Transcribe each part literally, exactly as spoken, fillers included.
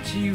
ち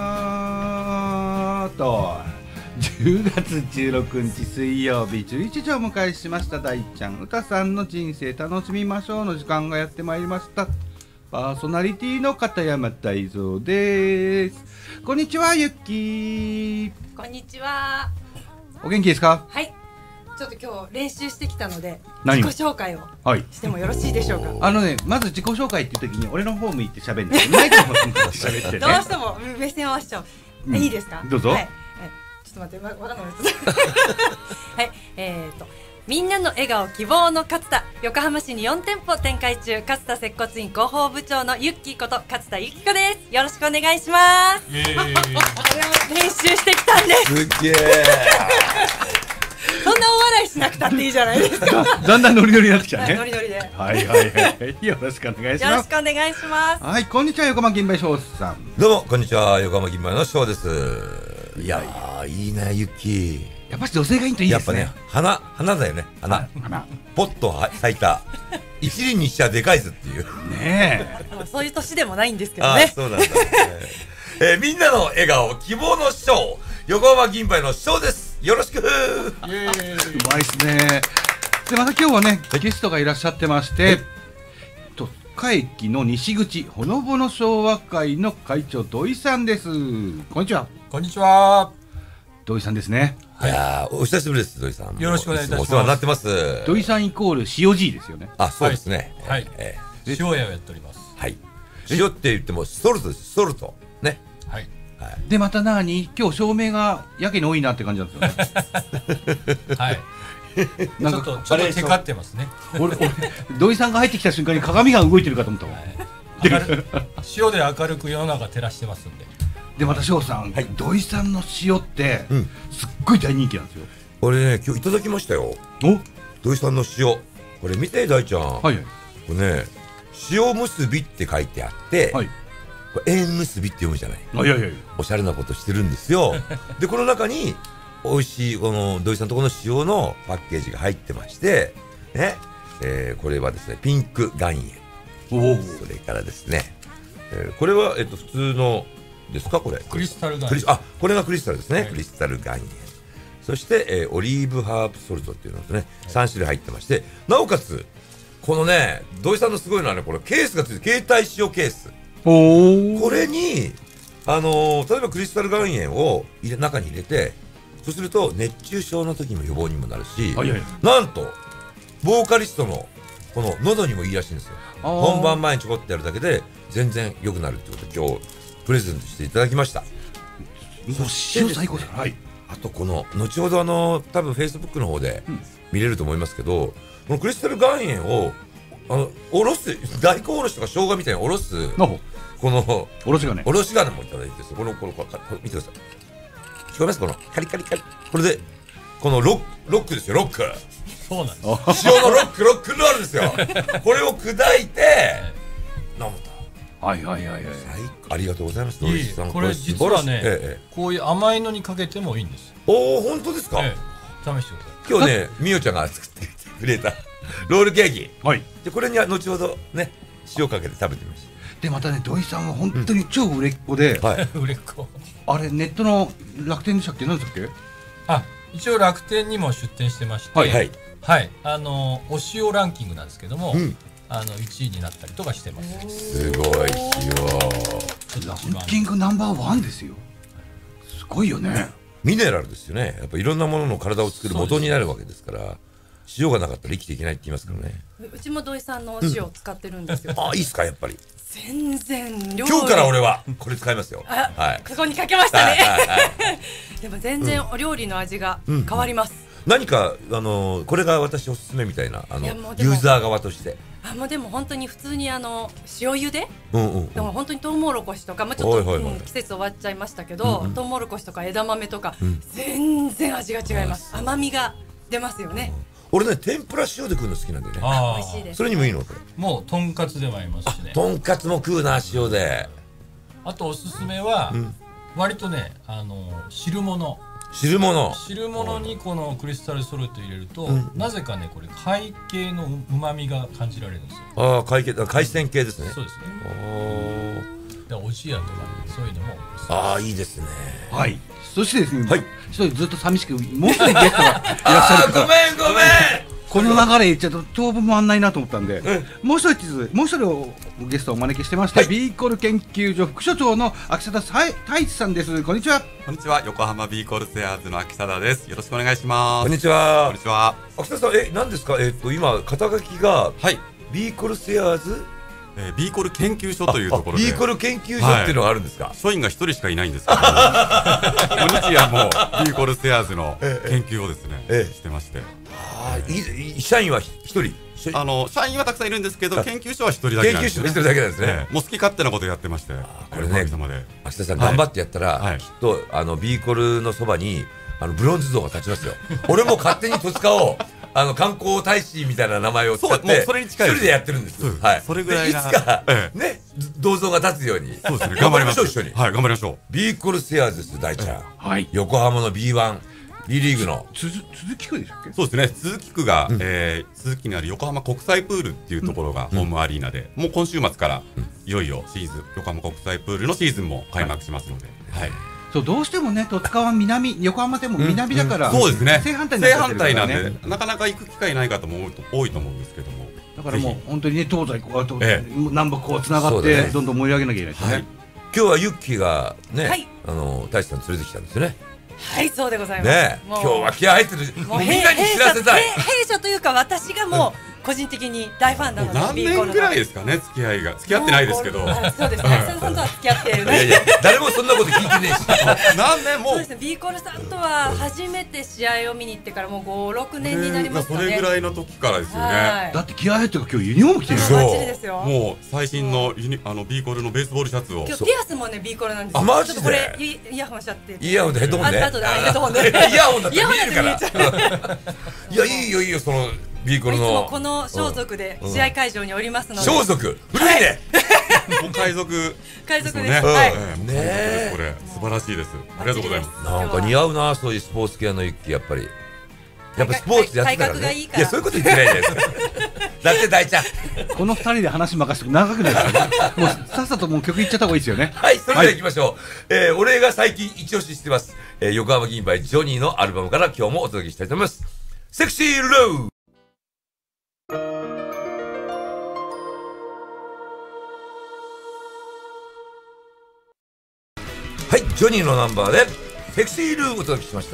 はとじゅうがつじゅうろくにち水曜日じゅういちじをお迎えしました。大ちゃんうたさんの人生楽しみましょうの時間がやってまいりました。パーソナリティの片山大蔵です。こんにちは、ゆっきー。 こんにちは。 お元気ですか？ はい、ちょっと今日練習してきたので何自己紹介をはいしてもよろしいでしょうか？ あのね、まず自己紹介っていう時に俺の方向いて喋るんだけどマイクの方向いて喋ってね。 どうしても目線を合わせちゃう、 うん、 いいですか？ どうぞ、 はい、ちょっと待って、わ、わかんないですはい、えーとみんなの笑顔希望の勝田、横浜市によんてんぽ展開中、勝田接骨院広報部長のゆっきーこと勝田ゆきこです。よろしくお願いします。練習してきたんです。 すっげーそんなお笑いしなくたっていいじゃないですか。 だんだんノリノリになってきたね。 ノリノリで。 はいはいはい。よろしくお願いします。 よろしくお願いします。 はい、こんにちは、横浜銀杯翔さん。 どうもこんにちは、横浜銀杯の翔です。いやー、いいね、ゆっきー。 やっぱり女性がいいといいですね。 やっぱね、花、花だよね、花。 花。 ポッと咲いた。一輪にしちゃでかいぞっていう。 ねえ。そういう年でもないんですけどね。 あ、そうなんだ。えー、みんなの笑顔、希望の翔、横浜銀杯の翔です。よろしく。うまいですね。で、また今日はね、ゲストがいらっしゃってまして、戸塚駅の西口、ほのぼの昭和会の会長、土井さんです。こんにちは。 こんにちは。 土井さんですね。いやー、お久しぶりです、土井さん。 よろしくお願いいたします。 お世話になってます。 土井さんイコール塩 G ですよね。 あ、そうですね。 はい。えー、塩屋をやっております。 はい。塩って言ってもソルトです、ソルト。ね。 はい。 はい、でまた何今日照明がやけに多いなって感じなんですよね。 はい。なんかちょっとちょっとテカってますね。 俺俺土井さんが入ってきた瞬間に鏡が動いてるかと思ったもん。はい、 塩で明るく世の中照らしてますんで。 でまた翔さん、はい、土井さんの塩って、うん、すっごい大人気なんですよ。 俺ね今日いただきましたよ。 お土井さんの塩。これ見て大ちゃん。はい、これね塩結びって書いてあって。はい、縁結びって読むじゃない。 あ、いやいやいや、 おしゃれなことしてるんですよ。でこの中に美味しいこの土井さんのところの塩のパッケージが入ってましてね、えー、これはですねピンク岩塩。おそれからですね、えー、これはえっと普通のですかこれクリスタル岩塩。 あ、これがクリスタルですね、はい、クリスタル岩塩。そして、えー、オリーブハーブソルトっていうのとね、はい、さん種類入ってまして、なおかつこのね土井さんのすごいのはねこれケースがついて携帯塩ケース。これに、あのー、例えばクリスタル岩塩を入れ中に入れてそうすると熱中症の時の予防にもなるし、はいはい、なんとボーカリストのこの喉にもいいらしいんですよ。本番前にちょこってやるだけで全然良くなるってことで今日プレゼントしていただきました。 そしてですね、はい、 あとこの後ほどあの多分フェイスブックの方で見れると思いますけど、このクリスタル岩塩をあのおろす大根おろしとか生姜みたいにおろすこのおろし金おろし金もいただいて、このこのこの見てください。聞こえますこのカリカリカリ。これでこのロックロックですよ、ロック。 そうなんです。 塩のロックロックンロールですよ。これを砕いて飲むと。 はいはいはいはい。 ありがとうございます。 いいこれ実はね、ええ、こういう甘いのにかけてもいいんです。 おお、本当ですか？ ええ、試してください。 今日ね、みおちゃんが作ってくれたロールケーキ。 はい。 でこれには後ほどね塩かけて食べてみました。 でまたね土井さんは本当に超売れっ子で、 うん、はい、売れっ子。 あれネットの楽天でしたっけ、何でしたっけ？ あ、一応楽天にも出店してまして、 はいはい、 はい、あのお塩ランキングなんですけども、うん、あのいちいになったりとかしてます。 すごい塩。 ランキングナンバーワンですよ。すごいよね。 ミネラルですよね。やっぱいろんなものの体を作る元になるわけですから。塩がなかったら生きていけないって言いますからね。 うちも土井さんのお塩を使ってるんですよ。 うん、あ、いいですか、やっぱり。 全然料理。 今日から俺はこれ使いますよ。 あ、はい、ここにかけましたね。でも全然お料理の味が変わります。 うん、何かあのこれが私おすすめみたいなあのユーザー側として。 あ、もうでも本当に普通にあの塩茹で、 うんうんうん、 でも本当にトウモロコシとか、まあ、ちょっと、はいはいはい、うん、季節終わっちゃいましたけど、うんうん、トウモロコシとか枝豆とか、うん、全然味が違います。甘みが出ますよね。 うん、俺ね天ぷら塩で食うの好きなんだよね。 あ、美味しいです。 それにもいいの？ もうとんかつでもありますしね。 とんかつも食うな塩で。 あとおすすめは、うん、割とねあの汁物。 汁物汁物にこのクリスタルソルト入れると、うん、なぜかねこれ海系のうまみが感じられるんですよ。 ああ、海系、海鮮系ですね。 そうですね。 でおじやとかそういうのもああいいですね。 はい。そしてですね、 はい一人ずっと寂しくもう一人ゲストがいらっしゃあーごるから、 めんごめん。 この流れ言っちゃうと当分回んないなと思ったんで、もう一人もう一人をゲストをお招きしてまして、 はいビーコル研究所副所長の秋貞太一さんです。こんにちは。 こんにちは、横浜ビーコルセアーズの秋貞です。よろしくお願いします。 こんにちは。 こんにちは。 秋田さん、え何ですか。えっと今肩書きがはい、 ビーコルセアーズえー、ビーコル研究所というところで、 ビーコル研究所っていうのがあるんですか。 所員が一人しかいないんですけど、日夜もビーコルセアーズの研究をですね、 ええしてまして、 ああ、いい社員は一人。 あの社員はたくさんいるんですけど、 あ研究所は一人だけ研なんですね。 究所一人だけなんですね。 ええもう好き勝手なことやってまして、 これねおかげさまで。 秋田さんはい頑張ってやったら、 はいきっとあのビーコルのそばにあのブロンズ像が立ちますよ。俺も勝手に戸塚をあの観光大使みたいな名前を使ってそうもうそれに近いです一人でやってるんです。 そうですはい。 それぐらいなでいつか、 えね銅像が立つように。 そうですね、頑張ります。 頑張りましょう一緒に。 はい、頑張りましょう。 ビーコルセアーズです大ちゃん。 はい。 横浜の ビーワン B リーグの。 つづ続き区でしたっけ？ そうですね、鈴木区が、えー、鈴木にある横浜国際プールっていうところがホームアリーナで、もう今週末からいよいよシーズン、横浜国際プールのシーズンも開幕しますので、はい、 そうどうしてもね戸塚は南横浜でも南だから、 そうですね、 正反対になっちゃってるからね。 正反対なんでなかなか行く機会ない方も多いと多いと思うんですけども、 だからもう本当にね東西こうと、 え南北こうつながって、 そうだねどんどん盛り上げなきゃいけないですよね。 はい今日はユッキーがね、 はいあの大志さん連れてきたんですよね。 はい、そうでございます。 ねもう今日は気合入ってる。もうみんなに知らせたい。 弊社弊社というか私がもう個人的に大ファンなので、 何ビーコルの年ぐらいですかね、付き合いが付き合ってないですけど、 もうこうあそうですね、秋田さんとは付き合っているいやいや誰もそんなこと聞いてねえし。 何年もそうですね、ビーコルさんとは初めて試合を見に行ってからもうご、ろくねんになりますかね。 それぐらいの時からですよね。 はいだって気合入ってるから今日ユニフォーム着てるよ。 そうバッチリですよ。 もう最新のユニあのビーコルのベースボールシャツを今日ピアスもねビーコルなんですよ。 あマジでちょっとこれイイヤホンしちゃって。 イヤホンでヘッドホンで。 ああとであヘッドホンで。 イヤホンだって見えるかイヤホンだって見えちら。いやいいよいいよそのビーコルいつものこの装束で試合会場におりますので。 装束古いね。 もう海賊海賊です。 ね。 はい。 ええねえこれ素晴らしいです。ありがとうございます。 なんか似合うなそういうスポーツ系のユッキーやっぱり。やっぱスポーツやってたからね。 体格がいいからいやそういうこと言ってないじゃないですか。だって大ちゃん。 この二人で話任せて長くなるからね。もうさっさともう曲いっちゃった方がいいですよね。 はい、それでは行きましょう。えー、俺が最近一押ししてます。えー、横浜銀杯ジョニーのアルバムから今日もお届けしたいと思います。セクシーロー。はい、ジョニーのナンバーでセクシールーお届けしました。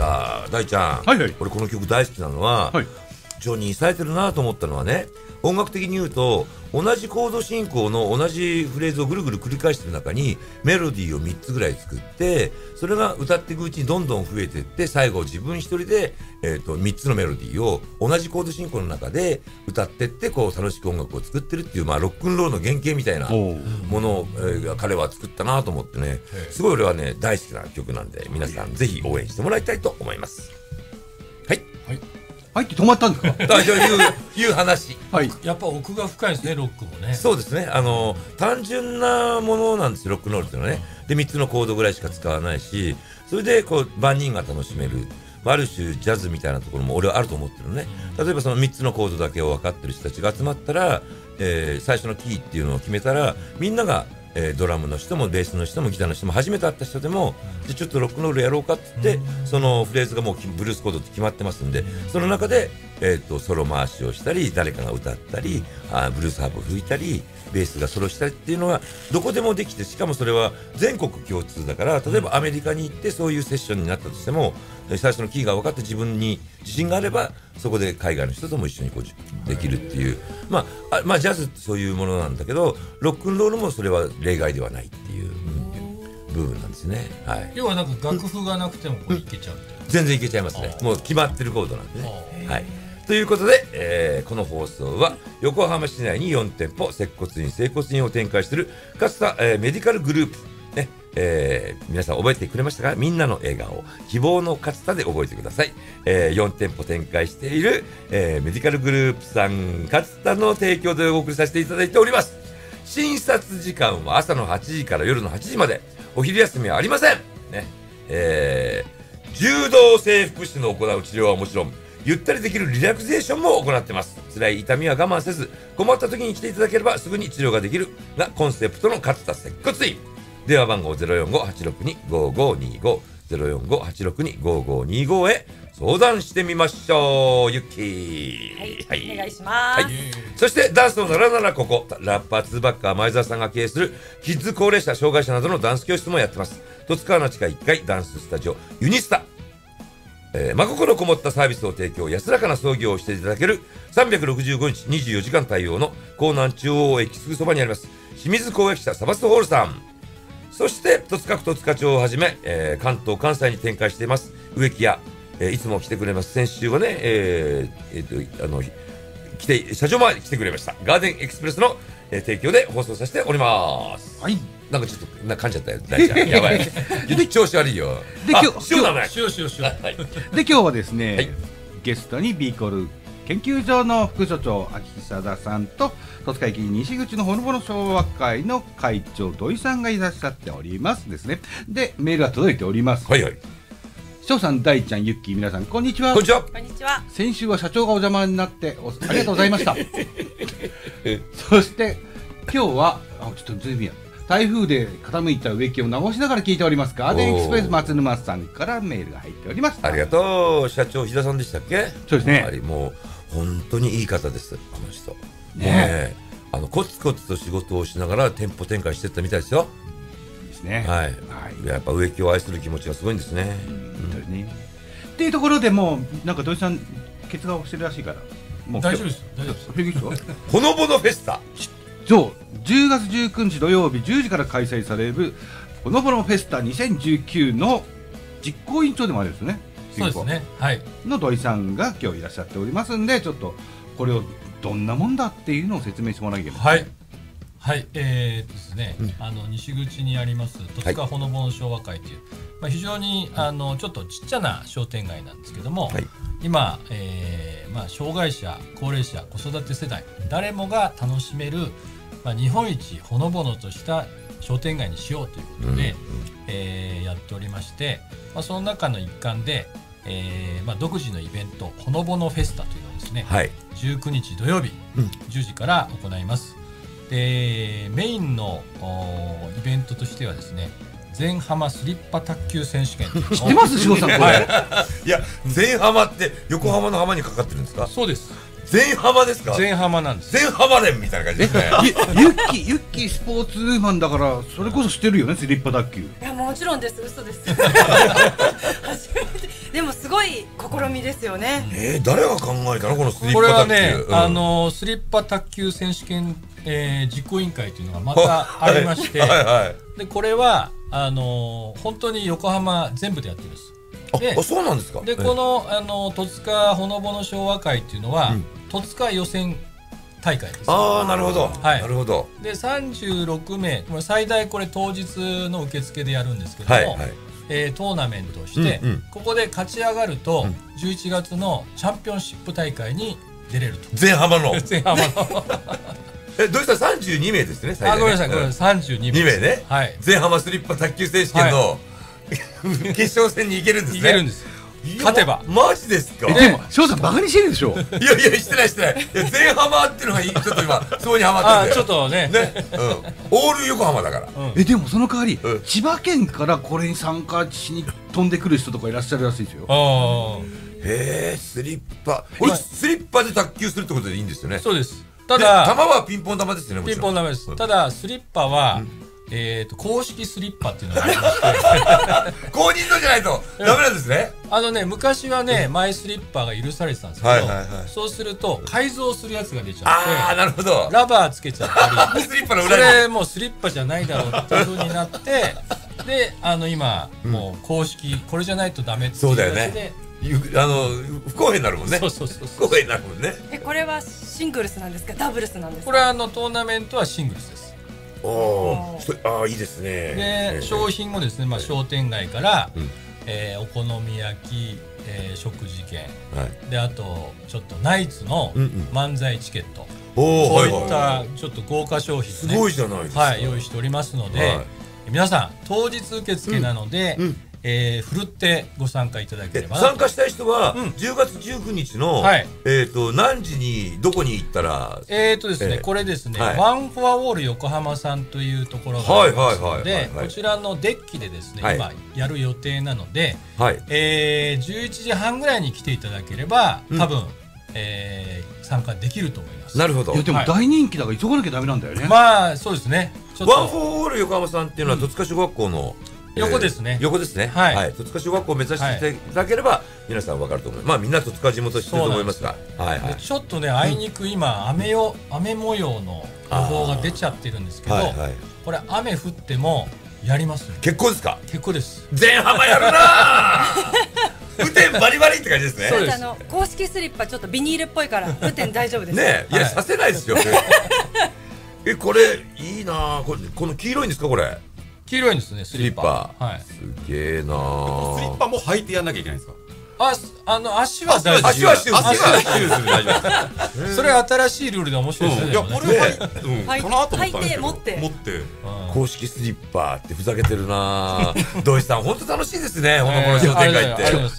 大ちゃん、 はいはい。 俺この曲大好きなのは、 はい。 ジョニー冴えてるなと思ったのはね、音楽的に言うと同じコード進行の同じフレーズをぐるぐる繰り返してる中にメロディーをみっつぐらい作って、それが歌っていくうちにどんどん増えていって、最後自分一人で、えー、とみっつのメロディーを同じコード進行の中で歌っていって、こう楽しく音楽を作ってるっていう、まあ、ロックンロールの原型みたいなおうものを、えー彼は作ったなと思ってね、すごい俺はね大好きな曲なんで、皆さんぜひ応援してもらいたいと思います。はい入って止まったんですか？ あじゃあいういう話。 はい。 やっぱ奥が深いですね、ロックもね。 そうですね、あの単純なものなんですよ、ロックンロールっていうのはね。でみっつのコードぐらいしか使わないし、それでこう万人が楽しめる、ある種ジャズみたいなところも俺はあると思ってるのね。例えばそのみっつのコードだけを分かってる人たちが集まったら、えー最初のキーっていうのを決めたら、みんなが、えードラムの人もベースの人もギターの人も初めて会った人でも、じゃあちょっとロックンロールやろうかって言って、そのフレーズがもうブルースコードって決まってますんで、その中で、えー、とソロ回しをしたり、誰かが歌ったり、あーブルースハープを吹いたり、ベースがソロしたりっていうのはどこでもできて、しかもそれは全国共通だから、例えばアメリカに行ってそういうセッションになったとしても、えー最初のキーが分かって自分に自信があれば、そこで海外の人とも一緒にこうできるっていう、まあ、あまあジャズってそういうものなんだけど、ロックンロールもそれは例外ではないっていう、うん、部分なんですね。はい、 要はなんか楽譜がなくてもこういけちゃうみたいな。 全然いけちゃいますね。もう決まってるコードなんでね。はい。ということで、えーこの放送は横浜市内によんてんぽ接骨院整骨院を展開している勝田、えーメディカルグループ、ねえー皆さん覚えてくれましたか？みんなの笑顔、希望の勝田で覚えてください。えーよんてんぽ展開している、えーメディカルグループさん勝田の提供でお送りさせていただいております。診察時間は朝のはちじから夜のはちじまで、お昼休みはありません。ねえー柔道整復師の行う治療はもちろん、ゆったりできるリラクゼーションも行ってます。辛い痛みは我慢せず、困った時に来ていただければすぐに治療ができるがコンセプトの勝田接骨院。 電話番号 ゼロよんご はちろくに ごーごーにーごー ゼロよんご はちろくに ごーごーにーご へ相談してみましょう。ゆっきー、 はい、お願いします、 はい、そしてダンスのならならここ、ラッパーツーバッカー前澤さんが経営するキッズ高齢者障害者などのダンス教室もやってます。十津川の地下いっかいダンススタジオユニスタ、えー、真心こもったサービスを提供、安らかな葬儀をしていただけるさんびゃくろくじゅうごにちにじゅうよじかん対応の江南中央駅すぐそばにあります清水公益社サバスホールさん、そして戸塚区戸塚町をはじめ、えー、関東関西に展開しています植木屋、えー、いつも来てくれます。先週はね、えーえー、とあの来て社長も来てくれましたガーデンエクスプレスの、えー、提供で放送させております。 はい、 なんかちょっとな噛んじゃったよ大ちゃんやばい調子悪いよ。 で今日塩だね塩塩塩はい、 で今日はですね、 はい、 ゲストにビーコル研究所の副所長秋貞さんと戸塚駅西口のほのぼの昭和会の会長土井さんがいらっしゃっておりますですね。でメールが届いております。 はいはい、 翔さん、大ちゃん、ゆっきー、皆さんこんにちは。 こんにちは。 こんにちは。 先週は社長がお邪魔になっておありがとうございましたそして今日はあちょっとずいぶんや台風で傾いた植木を直しながら聞いておりますガーデンエクスプレス松沼さんからメールが入っております。 ありがとう。社長日田さんでしたっけ。 そうですね。 やはりもう本当にいい方ですこの人。 ねもうね、あのコツコツと仕事をしながら店舗展開していったみたいですよ。 ですね。 はい、 はい、 やっぱ植木を愛する気持ちがすごいんですね。 うんですね。っていうところでもうなんか土井さんケツ顔してるらしいからもう大丈夫です大丈夫です平気ですよほのぼのフェスタ、 そうじゅうがつじゅうくにち土曜日じゅうじから開催されるほのぼのフェスタにせんじゅうきゅうの実行委員長でもあるんですね。 そうですね、はいの土井さんが今日いらっしゃっておりますんでちょっとこれをどんなもんだっていうのを説明してもらわなきゃいけない。 はいはいえー、っとですね、うん、あの西口にあります戸塚ほのぼの昭和会という、はい、まあ、非常にあのちょっとちっちゃな商店街なんですけども、はい、今、えーまあ、障害者高齢者子育て世代誰もが楽しめる、まあ、日本一ほのぼのとした商店街にしようということで、うんえー、やっておりまして、まあ、その中の一環で、えーまあ、独自のイベントほのぼのフェスタというのをですね、はい、じゅうくにち土曜日、うん、じゅうじから行います。でメインのイベントとしてはですね全浜スリッパ卓球選手権知ってます翔さんこれ、はい、 いや全浜って横浜の浜にかかってるんですか。 そうです。 全浜ですか。 全浜なんです。 全浜連みたいな感じですねゆっきゆっきスポーツウーマンだからそれこそ知ってるよねスリッパ卓球。いやもちろんです嘘です初めてでもすごい試みですよね。 えー、誰が考えたのこのスリッパ卓球。 これはね、うん、あのスリッパ卓球選手権、えー、実行委員会というのがまたありましてはいはい、はい、でこれはあの本当に横浜全部でやってるんです。 であそうなんですか。 でこの、あの戸塚ほのぼの昭和会っていうのは、うん、戸塚予選大会です。 ああなるほど、 はい、 なるほど。 でさんじゅうろくめい最大これ当日の受付でやるんですけども、はいはい、えー、トーナメントをして、うんうん、ここで勝ち上がると、うん、じゅういちがつのチャンピオンシップ大会に出れると。 全浜の全浜のえどうしたさんじゅうにめいですね。 あごめんなさいこれさんじゅうにめいにめいね、はい、全浜スリッパ卓球選手権の、はい、決勝戦に行けるんですね。 行けるんです。勝てば。 マジですか。 でも翔さんバカにしてるでしょ。 いやいやしてないしてない。いや全浜っていうのがちょっと今そうにハマってるんだよ。 ちょっとねね、うん、オール横浜だから、うん、 えでもその代わり、うん、千葉県からこれに参加しに飛んでくる人とかいらっしゃるらしいですよ。 あへえスリッパこれスリッパで卓球するってことでいいんですよね。 そうです。ただ球はピンポン球ですよね。 ピンポン球です、うん、ただスリッパは、うんえー、と公式スリッパっていうのがありまして公認のじゃないとダメなんですね。 あのね昔はねマイスリッパが許されてたんですけど、はいはいはい、そうすると改造するやつが出ちゃってあーなるほどラバーつけちゃったりスリッパの裏にそれもうスリッパじゃないだろうっていう風になってであの今、うん、もう公式これじゃないとダメっていうやつであの不公平になるもんね。 そうそうそう不公平になるもんね。 えこれはシングルスなんですかダブルスなんですか。 これはあのトーナメントはシングルスです。 おあいいですね。 で商品もですね、まあ、商店街から、うんえー、お好み焼き、えー、食事券、はい、であとちょっとナイツの漫才チケット、うんうん、こういったちょっと豪華商品を、ね、 すごいじゃないですか、 はい、用意しておりますので、はい、皆さん当日受付なので、うんうんえー、ふるってご参加いただければな。 参加したい人は、 うんじゅうがつじゅうくにちの、 はいえっ、と何時にどこに行ったら、 えーとですね、 えーこれですね、 はいワンフォアウォール横浜さんというところがありますので、こちらのデッキでですね、 はい今やる予定なので、 はい、 えー、じゅういちじはんぐらいに来ていただければ、多分、うん、えー、参加できると思います。 なるほど。 いやでも大人気だから急がなきゃダメなんだよね。 まあそうですね。 ワンフォアウォール横浜さんっていうのは、戸塚小学校の横ですね。 横ですね。はい。戸塚小学校を目指していただければ、皆さんわかると思います。まあみんな戸塚地元知ってると思いますが、はいはい。 ちょっとね、あいにく今雨よ雨模様の予報が出ちゃってるんですけど、これ雨降ってもやります。 結構ですか？ 結構です。 前浜やるな。雨天バリバリって感じですね。 そうです。あの公式スリッパちょっとビニールっぽいから雨天大丈夫です。 ね、いやさせないですよ。え、これいいな。これこの黄色いんですかこれ？ 黄色いんですね、スリッパ。 はい。すげえな。 スリッパも履いてやんなきゃいけないんですか？ あ、あの足は大丈夫。 足はシューズ。足はシューズで大丈夫。それ新しいルールで面白いですね。 いや、これはいいかなと思ったんですけど。 持って持って公式スリッパってふざけてるな。土井さん本当楽しいですね。ほのぼの商店街って。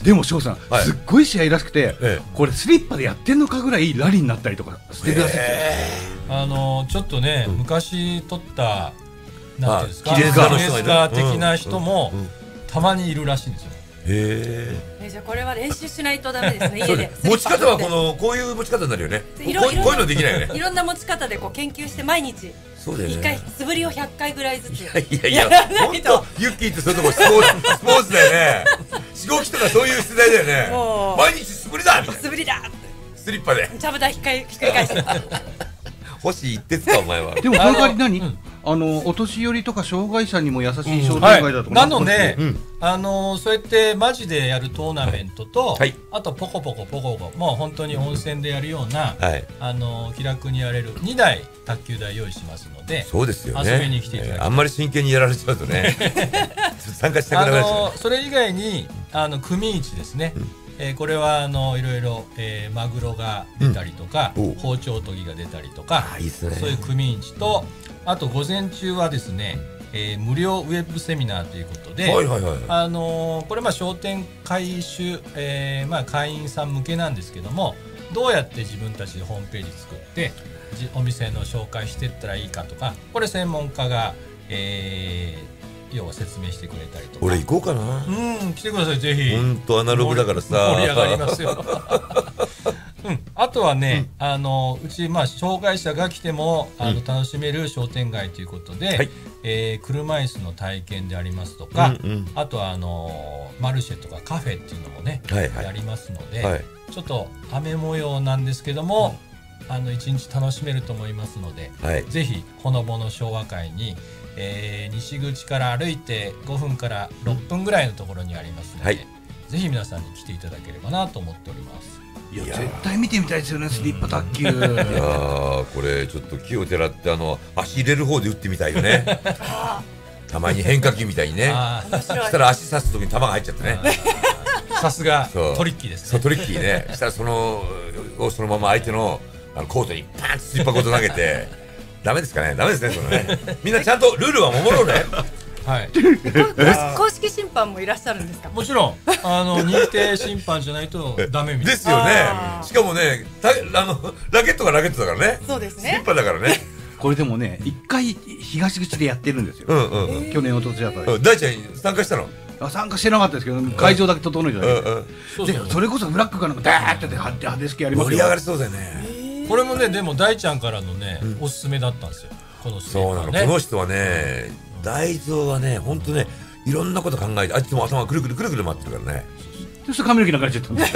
でも翔さんすっごい試合らしくて、これスリッパでやってんのかぐらいラリーになったりとかしてるらしいですよ。 あのちょっとね、昔撮ったなんていうんですか、 レーザーの人レーザー的な人もたまにいるらしいんですよ。 へえ。じゃあこれは練習しないとダメですね。家で持ち方はこのこういう持ち方になるよね。こういうのできないよね。 いろんな持ち方でこう研究して毎日一回素振りをひゃっかいぐらいずつ。 いやいやいや、本当ユッキーってそういうとこスポーツスポーツだよね。しごきとかそういう世代だよね。毎日素振りだ。 素振りだ。 スリッパで。 ちゃぶ台ひっかいひっくり返して。 星一徹かお前は。 でもその代わり何？あのお年寄りとか障害者にも優しい商店街だと。 なので、あのそうやってマジでやるトーナメントと、あとポコポコポコポコ、もう本当に温泉でやるような、あの気楽にやれるにだい卓球台用意しますので、 そうですよね。 遊びに来ていただきたい。 あんまり真剣にやられちゃうとね、参加したくなるし。 あのそれ以外にあの組市ですね。えー、これはあのいろいろ、えー、マグロが出たりとか、うん、包丁研ぎが出たりとか、 いいっすね、 そういう組市と、あと午前中はですね、えー、無料ウェブセミナーということで、 はいはいはい、 あのー、これまあ商店会主、えー、まあ会員さん向けなんですけども、どうやって自分たちでホームページ作ってお店の紹介していったらいいかとか、これ専門家が、えー要は説明してくれたりとか。 俺行こうかな。 うん、来てくださいぜひ。 本当アナログだからさ。 盛り上がりますよ。うん、あとはね、うん、あのうちまあ障害者が来てもあの楽しめる商店街ということで、はい、えー、車椅子の体験でありますとか、うんうん、あとはあのマルシェとかカフェっていうのもね、はいはい、やりますので、はい、ちょっと雨模様なんですけども、うん、あの一日楽しめると思いますので、はい、ぜひほのぼの昭和会に。えー、西口から歩いてごふんからろっぷんぐらいのところにありますので、はい、ぜひ皆さんに来ていただければなと思っております。 いや絶対見てみたいですよね、スリッパ卓球。いやこれちょっと木をてらってあの足入れる方で打ってみたいよね。たまに変化球みたいにね。そしたら足刺す時に球が入っちゃってね。 さすがトリッキーですね。 そうトリッキーね。したらそのそのまま相手のあのコートにパンとスリッパごと投げて。ダメですかね、ダメですね、そのね。みんなちゃんとルールは守ろうね。 はい。 公式審判もいらっしゃるんですか。 もちろん、あの認定審判じゃないとダメみたいですよね。しかもね、あのラケットがラケットだからね。 そうですね。 スリッパだからね。 これでもね、一回東口でやってるんですよ。去年一昨年あたり。 大ちゃん参加したの？ 参加してなかったですけど、会場だけ整えてたけで、それこそブラックからもダーッて派手スキやりますよ。 盛り上がりそうだよね。 これもね、でも大ちゃんからのね、おすすめだったんですよ。このそうなの、この人はね、大蔵はね、本当ね、いろんなこと考えて、あいつも頭がくるくるくるくる回ってるからね。 そして髪の毛流れちゃったんだ。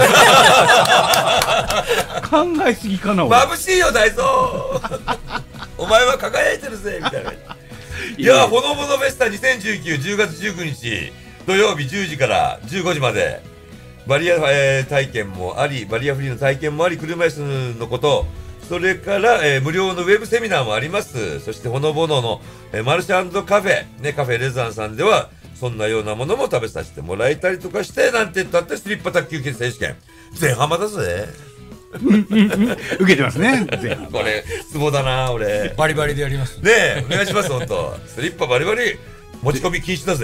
考えすぎかな。 眩しいよ大蔵。お前は輝いてるぜみたいな。いや、ほのぼのフェスタにせんじゅうきゅうじゅうがつじゅうくにち土曜日じゅうじからじゅうごじまでバリア、えー、体験もあり、バリアフリーの体験もあり、車椅子のこと、それから、えー、無料のウェブセミナーもあります。そしてほのぼのの、えー、マルシェ&カフェ、ね、カフェレザンさんではそんなようなものも食べさせてもらえたりとかして、なんて言ったってスリッパ卓球選手権前浜だぜ。 受けてますね。 これツボだな、俺バリバリでやりますね。えお願いします。本当スリッパバリバリ持ち込み禁止だぜ。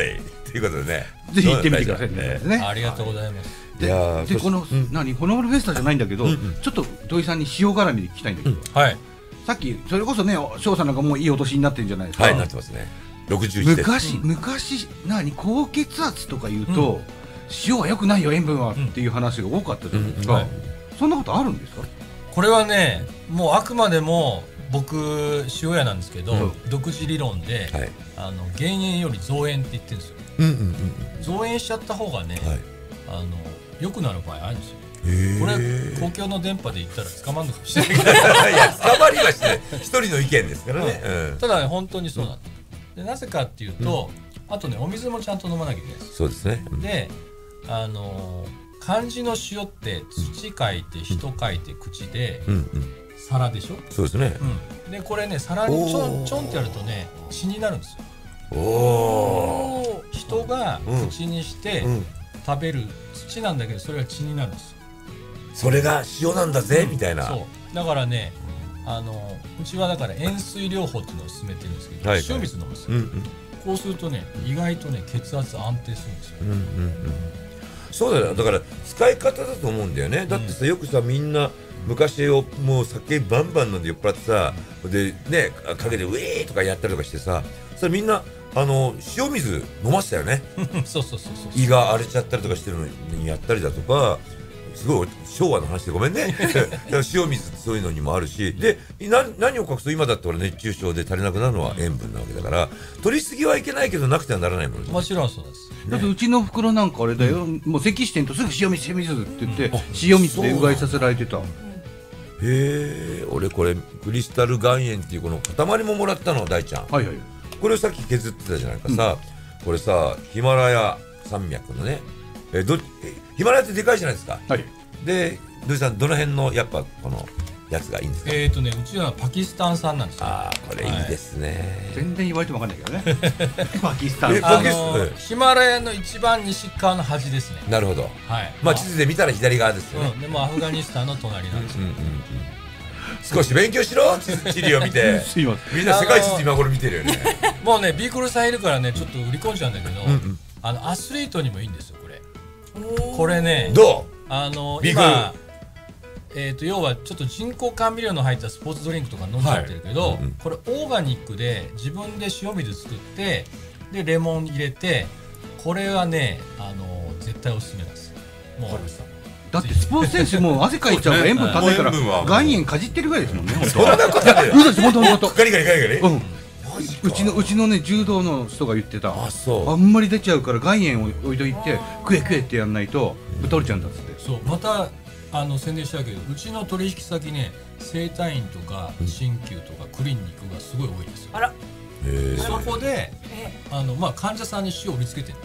ということでね、 ぜひ行ってみてくださいね。 ね。 ありがとうございます。 いやーで、この、何、ほのぼのフェスタじゃないんだけど、ちょっと土井さんに塩絡みで聞きたいんだけど、 はい。 さっき、それこそね、翔さんなんかもういいお年になってるんじゃないですか。 はい、なってますね。ろくじゅういちです。 昔、昔、何、高血圧とか言うと、塩は良くないよ、塩分はっていう話が多かったじゃないですか。そんなことあるんですか？ これはね、もうあくまでも僕塩屋なんですけど、独自理論で、あの減塩より増塩って言ってるんですよ。増塩しちゃった方がね、あの良くなる場合あるんですよ。これ公共の電波で言ったら捕まるのかもしれないけど、いや捕まりはしない。一人の意見ですからね。 ただね、本当にそうなんで、なぜかっていうと、あとね、お水もちゃんと飲まなきゃいけないです。 そうですね。 で、あの漢字の塩って土書いて人書いて口で皿でしょ。 そうですね。 でこれね、皿にちょんちょんってやるとね、血になるんですよ。おお。人が口にして食べる土なんだけど、それが血になるんですよ。 それが塩なんだぜみたいな。 そうだからね、あのうちはだから塩水療法っていうのを進めてるんですけど、塩水飲むんですよ。こうするとね、意外とね、血圧安定するんですよ。 そうだよ。だから使い方だと思うんだよね。だってさ、よくさ、みんな昔をもう酒バンバン飲んで酔っ払ってさ、でね、陰でウェーとかやったりとかしてさ、それみんなあの塩水飲ませたよね。 そうそうそうそう。 胃が荒れちゃったりとかしてるのにやったりだとか。すごい昭和の話でごめんね。塩水そういうのにもあるし、でな何を隠すと今だって熱中症で足りなくなるのは塩分なわけだから、取りすぎはいけないけどなくてはならないものです。 もちろんそうです。 だってうちの袋なんかあれだよ、もう咳してんとすぐ塩水塩水って言って塩水でうがいさせられてた。へえ、俺これクリスタル岩塩っていうこの塊ももらったの、大ちゃん。 はいはい。 これをさっき削ってたじゃないかさ、これさ、ヒマラヤ山脈のね、えどえヒマラヤってでかいじゃないですか。 はい。 で、土井さんどの辺のやっぱこのやつがいいんですか。 えっとね、うちはパキスタン産なんですよ。 ああ、これいいですね。 全然言われても分かんないけどね。パキスタン。 あのヒマラヤの一番西側の端ですね。 なるほど。 はい。 まあ地図で見たら左側ですよね。 でもアフガニスタンの隣なんですよ。 少し勉強しろ、地理を見て。みんな世界地図今頃見てるよね。 もうね、ビークルさんいるからね、ちょっと売り込んじゃうんだけど、あのアスリートにもいいんですよ、これ。これね、 どう？ あの今、えーと要はちょっと人工甘味料の入ったスポーツドリンクとか飲んじゃってるけど、これオーガニックで自分で塩水作ってでレモン入れて、これはね、あの絶対おすすめです。もうだってスポーツ選手も汗かいちゃうから塩分足んないから岩塩かじってるぐらいですもんね。 そんなことない。 嘘です、本当本当。 ガリガリガリガリ。うん。 うちのうちのね柔道の人が言ってた。 あ、そう。 あんまり出ちゃうから岩塩を置いといて食え食えってやんないとぶ取れちゃうんだっつって。 そう、またあの宣伝したけど、うちの取引先ね、整体院とか鍼灸とかクリニックがすごい多いんですよ。 あら。 そこで、あのまあ患者さんに塩を売りつけてる。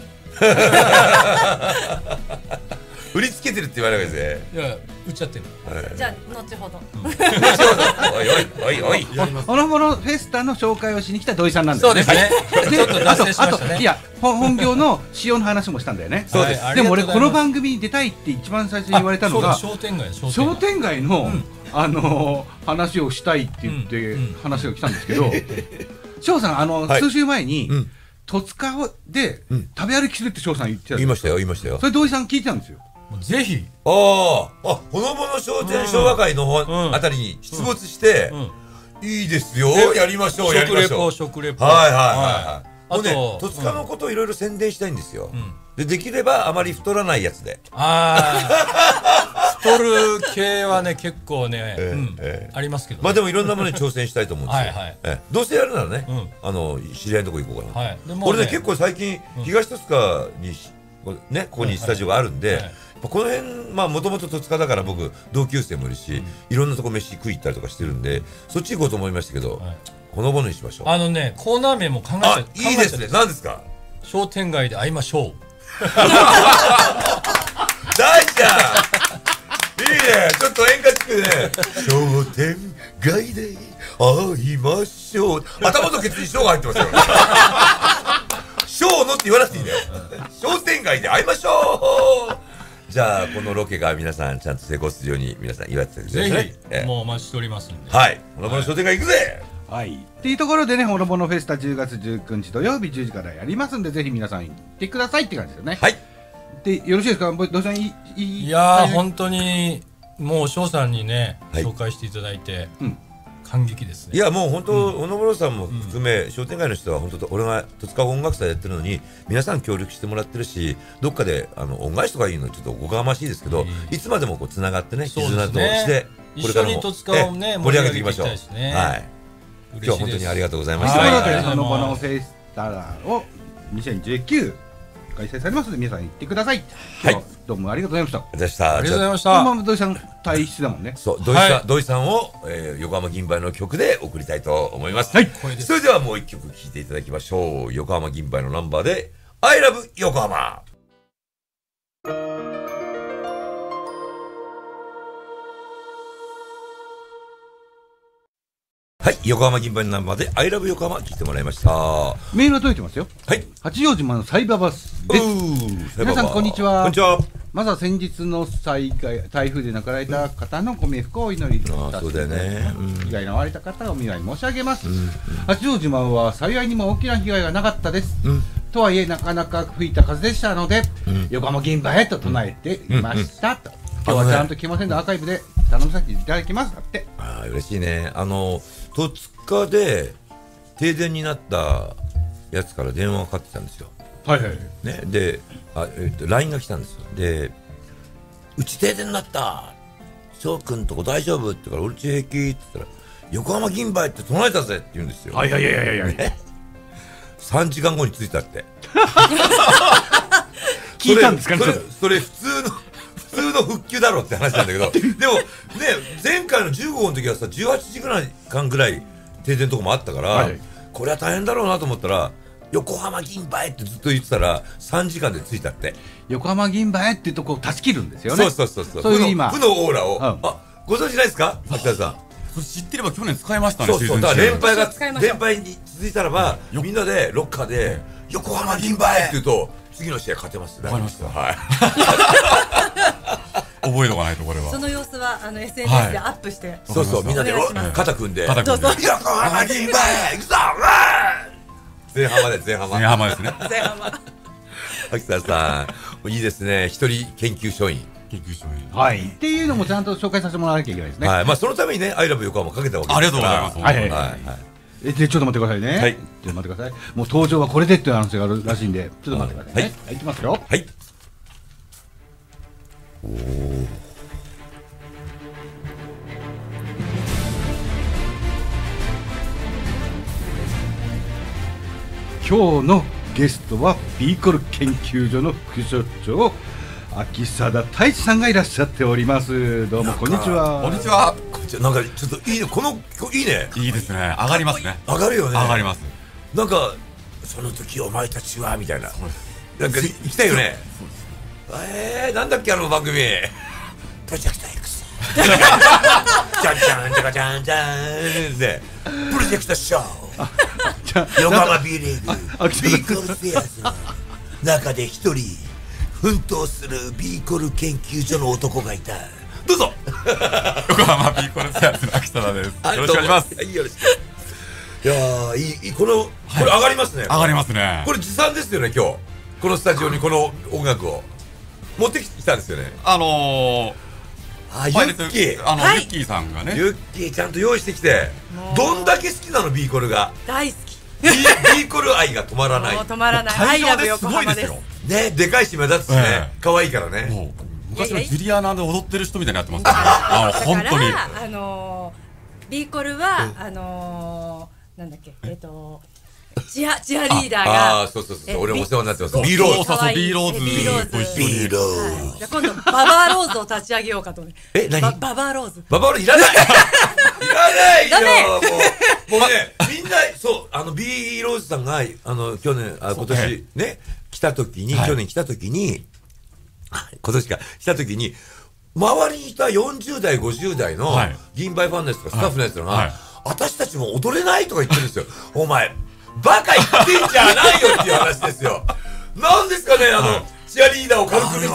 売りつけてるって言われるわけですね。 いや、売っちゃってる。 じゃあ後ほど。 おいおいおいおい。 ほのぼのフェスタの紹介をしに来た土井さんなんですね。 そうですね。ちょっと脱線しましたね。 いや、本業の塩の話もしたんだよね。 そうです。 でも俺この番組に出たいって一番最初に言われたのが商店街、 商店街のあの話をしたいって言って話が来たんですけど、翔さんあの数週前に戸塚で食べ歩きするって翔さん言ってた。 言いましたよ言いましたよ。 それ土井さん聞いてたんですよ。 ぜひ。 ああ、あ、ほのぼの商店昭和会のあたりに出没していいですよ、やりましょうやりましょう。 食レポ。 はいはいはい。もうね、戸塚のことをいろいろ宣伝したいんですよ。でできればあまり太らないやつで。 ああ、太る系はね結構ねありますけど。 まあでもいろんなものに挑戦したいと思うんですよ。どうせやるならね、あの知り合いのとこ行こうかな。俺ね結構最近東戸塚にねここにスタジオがあるんで。この辺まあもともと戸塚だから僕同級生もいるし、いろんなとこ飯食い行ったりとかしてるんでそっち行こうと思いましたけど、ほのぼのにしましょう。 あのね、コーナー名も考えて。 あ、いいですね。何ですか。 商店街で会いましょう。 大ちゃんいいね、ちょっと演歌チックでね。商店街で会いましょう。頭とケツにショーが入ってますよ。ショーのって言わなくていいんだよ。商店街で会いましょう。じゃあこのロケが皆さんちゃんと成功するように皆さん祝ってください。 ぜひもうお待ちしておりますんで。 はい。ほのぼの商店街行くぜ。 はい、っていうところでね、ほのぼのフェスタじゅうがつじゅうくにち土曜日じゅうじからやりますんで、ぜひ皆さん行ってくださいって感じですよね。 はい。 で、よろしいですか、土井さん。いいやー、本当にもう翔さんにね、 はい、 紹介していただいて、うん、感激ですね。 いや、もう本当、小野村さんも含め、うん、商店街の人は本当、俺が戸塚音楽祭やってるのに皆さん協力してもらってるし、どっかであの恩返しとかいうのちょっとおこがましいですけど、うん、いつまでもこうつながってね、絆としてこれからも一緒に戸塚をね盛り上げていきましょう。はい。今日は本当にありがとうございました。 ということで、そのこのフェスタをにせんじゅうきゅう開催されますので、皆さん行ってください。はい。どうもありがとうございました。 ありがとうございました。 今土井さん退出だもんね。 そう、土井さん、土井さんを、えー、横浜銀杯の曲で送りたいと思います。はい。それではもう一曲聴いていただきましょう。横浜銀杯のナンバーで I love 横浜。はい、横浜銀杯のナンバーで I love 横浜聞いてもらいました。 メールが届いてますよ。 はい。 八王子島のサイババスです。皆さんこんにちは。 こんにちは。 まずは先日の災害、台風で亡くなられた方のご冥福をお祈りいたします。 そうだよね。 被害に遭われた方をお見舞い申し上げます。八王子島は幸いにも大きな被害がなかったです。とはいえなかなか吹いた風でしたので、横浜銀杯へと唱えていましたと。今日はちゃんと来ませんのアーカイブで頼みさせていただきますだって。 ああ、嬉しいね。あの戸塚で停電になったやつから電話がかかってきたんですよ。 はいはい。 ね、で、あ、えっと ライン が来たんですよ。で、うち停電になった。翔くんとこ大丈夫って言うから、俺うち平気って言ったら、横浜銀杯って唱えたぜって言うんですよ。 はいはいはいはいはい。 ね、さんじかんごに着いたって。 聞いたんですかね。 それ、それ普通の。普通の復旧だろうって話なんだけどでもね、前回のじゅうごほんの時はさじゅうはちじかんぐらい停電とかもあったから、はい、これは大変だろうなと思ったら横浜銀杯ってずっと言ってたらさんじかんで着いたって。 横浜銀杯っていうとこを断ち切るんですよね。 そうそうそうそう。 そういう今負のオーラを、うん、あ、ご存知ないですか秋田さん。 それ知ってれば去年使いましたね。 そうそう、だから連敗が連敗に続いたらば、うん、みんなでロッカーで横浜銀杯って言うと次の試合勝てます。 わかりました。 はい。 覚えとかないとこれは。 その様子はあの エスエヌエス でアップして、 そうそう、みんなで肩組んで、 肩組んで、 横浜銀杯行くぞ。前浜で前浜。 前浜ですね。 前浜。 秋田さん、いいですね。一人研究所員。 研究所員。 はい。っていうのもちゃんと紹介させてもらわなきゃいけないですね。 はい。まあそのためにね、アイラブ横浜かけたわけですから。 ありがとうございます。 はいはいはい。え、でちょっと待ってくださいね。はい。ちょっと待ってください。もう登場はこれでっていう話があるらしいんで、ちょっと待ってくださいね。はい。いきますよ。 はい。おお。 今日のゲストはビーコル研究所の副所長秋貞太一さんがいらっしゃっております。どうもこんにちは。 こんにちは。 こんにちは。なんかちょっといいね、このいいね。 いいですね。上がりますね。 上がるよね。 上がります。 なんかその時お前たちはみたいな。なんか行きたいよね。えー、なんだっけあの番組。プロジェクト X。じゃんじゃんじゃかじゃんじゃんでプロジェクトショー。横浜 B リーグ B コルフェアーズの中で一人奮闘する B コル研究所の男がいた。どうぞ。 横浜 B コルフェアーズの秋貞です。よろしくお願いします。 はい、よろしく。いやー、いい、このこれ上がりますね。 上がりますね。 これ持参ですよね。今日このスタジオにこの音楽を持ってきたんですよね。 あのーあ、ユッキー、 あの、はい、ユッキーさんがね、 ユッキーちゃんと用意してきて、どんだけ好きなの B コルが。 大好き。 B, B コル愛が止まらない。 止まらない。 会場ですごいですよ。 ね、でかいし目立つしね、可愛いからね。 もう昔のジュリアナで踊ってる人みたいになってますね。あ、本当に。 あの B コルはあのなんだっけ、えっと。チアチアリーダーが、 あ、そうそうそう、俺もお世話になってます。 ビーローズ、そうそう、ビーローズ、 ビーローズ、ビーローズ。 じゃ今度ババアローズを立ち上げようかとね。 え、何？ ババアローズ。 ババアローズいらない。いらないよ。もう、もうね、みんなそうあのビーローズさんがあの去年あ今年ね来た時に去年来た時に今年か来た時に周りにいたよんじゅう代ごじゅう代の銀杯ファンのやつとかスタッフのやつらが私たちも踊れないとか言ってるんですよ。お前。バカ言ってんじゃないよっていう話ですよ。なんですかね、あのチアリーダーを軽く見た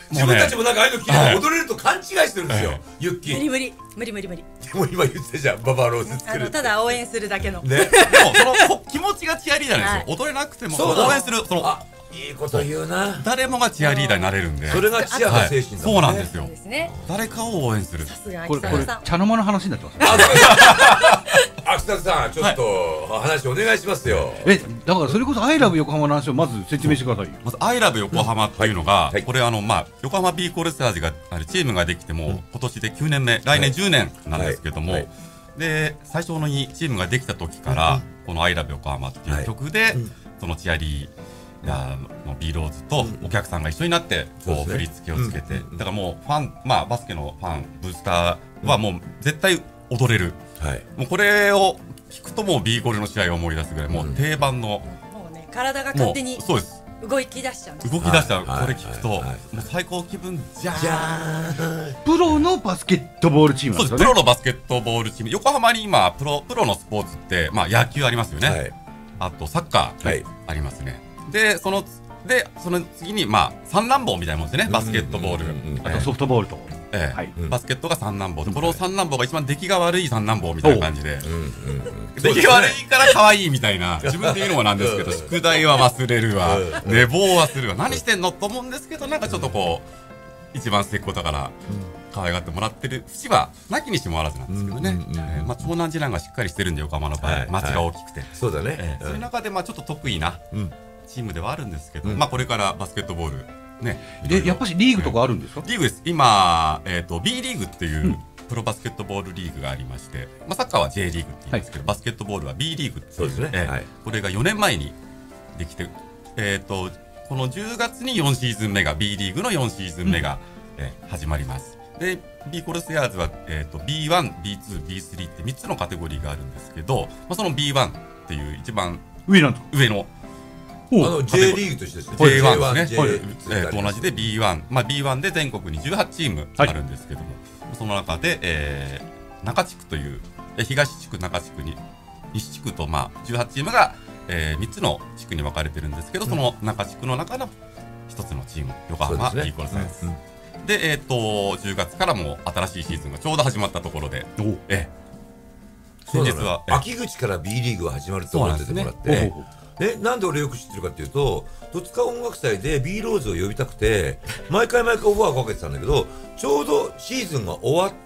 自分たちもなんかああいうの聞いて踊れると勘違いしてるんですよ、ユッキー。 無理無理無理無理無理。 でも今言ってたじゃん、ババアローズ作る。 あのただ応援するだけの。 ね。 でもその気持ちがチアリーダーなんですよ。踊れなくても応援する、そのあ、いいこと言うな。 誰もがチアリーダーになれるんで。 それがチアの精神だ。 そうなんですよ。誰かを応援する。 さすがこれこれ茶の間の話になってますね。 秋田さん、ちょっと話お願いしますよ。 え、だからそれこそアイラブ横浜の話をまず説明してくださいよ。 まずアイラブ横浜っていうのが、これあのまあ横浜 B コールセアーズがあるチームができても今年できゅうねんめ、来年じゅうねんなんですけども、で最初のにチームができた時からこのアイラブ横浜っていう曲でそのチアリーダーの B ローズとお客さんが一緒になってこう振り付けをつけて、だからもうファン、まあバスケのファンブースターはもう絶対踊れる。はい、もうこれを聞くともう B コールの試合を思い出すぐらいもう定番の、 もうね体が勝手にそうです動き出しちゃうんです。 動き出しちゃう、これ聞くともう最高気分じゃーん。 プロのバスケットボールチームなんですよね。 そうです、プロのバスケットボールチーム。横浜に今プロプロのスポーツってまあ野球ありますよね、はい、あとサッカーありますね、はい、でそのでその次にまあ三男坊みたいなもんですね、バスケットボール、 あとソフトボールと。 ええはい、バスケットが三男坊で、この三男坊が一番出来が悪い三男坊みたいな感じで、出来が悪いから可愛いみたいな、自分で言うのもなんですけど、宿題は忘れるわ、寝坊はするわ、何してんのと思うんですけど、なんかちょっとこう一番末っ子だから可愛がってもらってる節はなきにしもあらずなんですけどね。まあ長男次男がしっかりしてるんで、横浜の場合町が大きくて、 そうだね。 そういう中でまあちょっと得意なチームではあるんですけど、まあこれからバスケットボールね、 でやっぱしリーグとかあるんですか？ リーグです。今、えー、と B リーグっていうプロバスケットボールリーグがありまして、まあ、サッカーは J リーグって言うんですけど、はい、バスケットボールは B リーグっていう、そうですね、えーはい、これがよねんまえにできて、えー、とこのじゅうがつによんシーズン目が B リーグのよんシーズン目が、うんえー、始まります。で B コルセアーズは、えー、と ビーワン、ビーツー、ビースリー ってみっつのカテゴリーがあるんですけど、まあ、その ビーワン っていう一番上なん上のあの J リーグとしてですね。 ジェイワン ですね。えー、と同じで ビーワン、まあ ビーワン で全国にじゅうはちチームあるんですけども、はい、その中で、えー、中地区という東地区、中地区に西地区とまあじゅうはちチームが、えー、みっつの地区に分かれてるんですけど、うん、その中地区の中の一つのチーム、横浜 B コルセアーズです。で、えっ、ー、とじゅうがつからも新しいシーズンがちょうど始まったところで、えー、先日は秋口から B リーグが始まると思っててもらって。えなんで俺よく知ってるかっていうと、戸塚音楽祭で B ローズを呼びたくて毎回毎回オファーかけてたんだけど、ちょうどシーズンが終わって、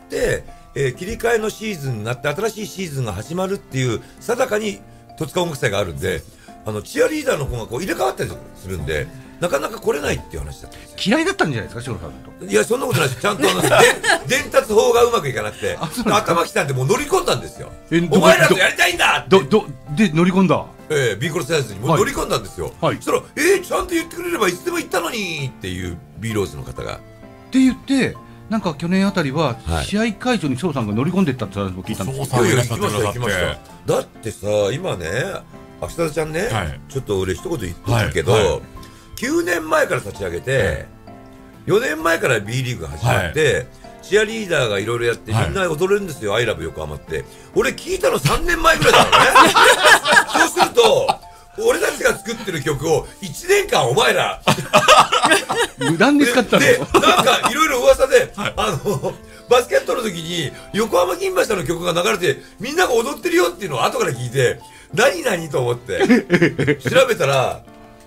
えー、切り替えのシーズンになって新しいシーズンが始まるっていう定かに戸塚音楽祭があるんで、あのチアリーダーの子がこう入れ替わったりするんでなかなか来れないっていう話だったんですよ。 嫌いだったんじゃないですか、翔さんと。 いやそんなことないです。ちゃんとあの伝達法がうまくいかなくて頭きたんでもう乗り込んだんですよ。お前らとやりたいんだってどどで乗り込んだ。 えー、B コルセアーズにも乗り込んだんですよ、はい、そしたら、えー、ちゃんと言ってくれればいつでも言ったのにっていう B ローズの方がって言って、なんか去年あたりは試合会場に翔さんが乗り込んでったって話も聞いたんですよ。 いやいや行きました行きました。だってさ今ね秋田ちゃんね、はい、ちょっと俺一言言ってたけど、はいはい、きゅうねんまえから立ち上げて、はい、よねんまえから B リーグが始まって、はい、チアリーダーがいろいろやってみんな踊れるんですよ、アイラブ横浜って。俺聞いたのさんねんまえぐらいだからねそうすると俺たちが作ってる曲をいちねんかんお前ら無断に使ったので、なんかいろいろ噂で、はい、あのバスケットの時に横浜金橋の曲が流れてみんなが踊ってるよっていうのを後から聞いて何々と思って調べたら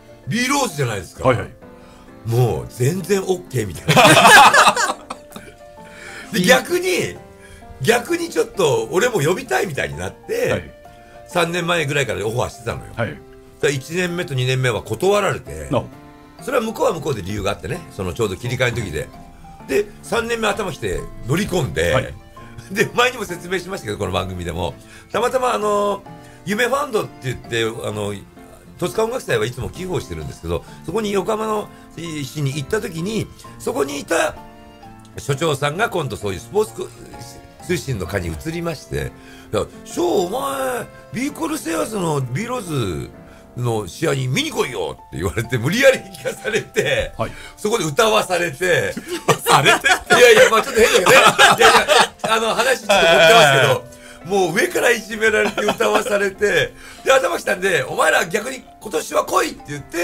B ローズじゃないですか、はいはい、もう全然 OK みたいなで逆に逆にちょっと俺も呼びたいみたいになって、はい、さんねんまえぐらいからオファーしてたのよ、はい、だいちねんめとにねんめは断られて、no. それは向こうは向こうで理由があってね、そのちょうど切り替えの時ででさんねんめ頭きて乗り込んで、はい、で前にも説明しましたけどこの番組でもたまたまあの夢ファンドって言ってあの戸塚音楽祭はいつも寄付をしてるんですけど、そこに横浜の市に行った時にそこにいた所長さんが今度そういうスポーツ通信の課に移りまして「翔お前 B コルセアーズの B ローズの試合に見に来いよ」って言われて無理やり聞かされて、はい、そこで歌わされてされていやいやまあちょっと変だけどねいやいやあの話ちょっと持ってますけどもう上からいじめられて歌わされてで頭きたんで「お前ら逆に今年は来い」って言って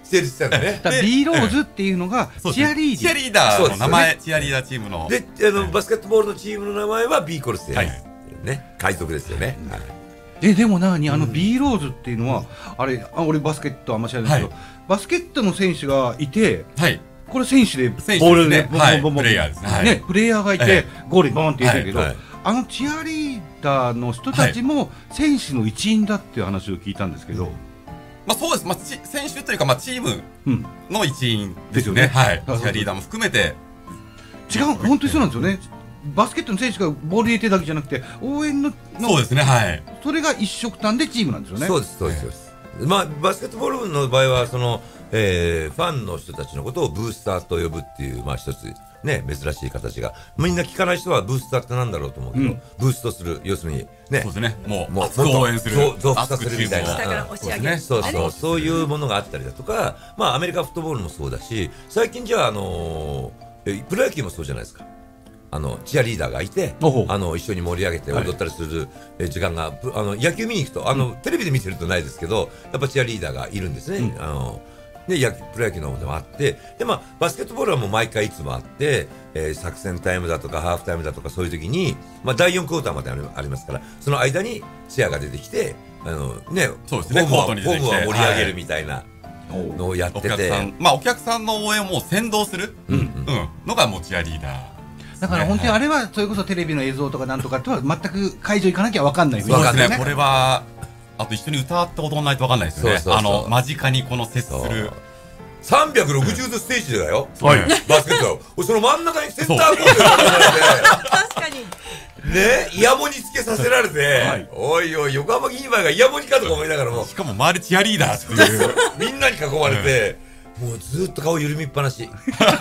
成立したんだね。 だから B ローズっていうのがチアリーチアリーダーの名前、チアリーダーチームの。 で、あのバスケットボールのチームの名前は B コルセアね、海賊ですよね。 えでもなにあの B ローズっていうのはあれあ俺バスケットあんま知らないけど、バスケットの選手がいて、これ選手でボールでボンボンボンプレイヤーですね、プレイヤーがいてゴールにボンって入れてるけど、あのチアリーダーの人たちも選手の一員だっていう話を聞いたんですけど。 まあそうです、まあ、選手というか、まあ、チームの一員ですよね、はい、チアリーダーも含めて。 違う、本当にそうなんですよね。バスケットの選手がボール入れてるだけじゃなくて、応援の、 そうですね、はい、 それが一色単でチームなんですよね。 そうです、そうです、そうです。まあ、バスケットボールの場合は、その、えー、ファンの人たちのことをブースターと呼ぶっていう、まあ、一つ。ね、珍しい形がみんな聞かない人はブースターってなんだろうと思うけど、うん、ブーストする要するにね、 そうですね、もう熱く応援する、 増幅させるみたいな、 下から押し上げる、 そうそう、そういうものがあったりだとか、まあアメリカフットボールもそうだし、最近じゃあ、あのー、プロ野球もそうじゃないですか。あのチアリーダーがいて、あの一緒に盛り上げて踊ったりする時間が、はい、あの野球見に行くと、あの、うん、テレビで見てるとないですけど、やっぱチアリーダーがいるんですね。うん、あので野球プロ野球の方でもあって、で、まあ、バスケットボールはもう毎回いつもあって、えー、作戦タイムだとかハーフタイムだとかそういう時に、まあ、だいよんクォーターまでありますから、その間にチアが出てきて、あのね、 そうですね、 ホームは、ホームは盛り上げるみたいなのをやってて、はい、お客さん、 まあ、お客さんの応援をもう先導する、うんうん、のがもうチアリーダー。 だから本当にあれはそれこそテレビの映像とかなんとかとは全く会場行かなきゃ分かんないそうですね、これはあと一緒に歌ったことないと分かんないですよね。あの間近にこの接するさんびゃくろくじゅうどステージだよ、はい、バスケットその真ん中にセンターコートがあって確かにね、イヤモニつけさせられて、はい、おいおい横浜銀杯がイヤモニかとか思いながらも、 しかも周りチアリーダーっていうみんなに囲まれて、もうずっと顔緩みっぱなし